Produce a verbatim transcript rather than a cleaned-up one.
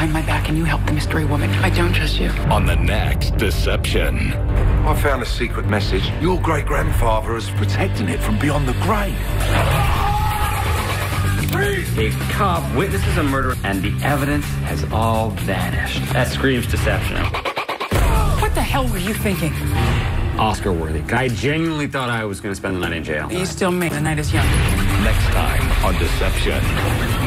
behind my back and you helped the mystery woman. I don't trust you. On the next Deception. I found a secret message. Your great-grandfather is protecting it from beyond the grave. A cop witnesses a murder, and the evidence has all vanished. That screams deception. What the hell were you thinking? Oscar worthy. I genuinely thought I was going to spend the night in jail. You still may. The night is young. Next time on Deception.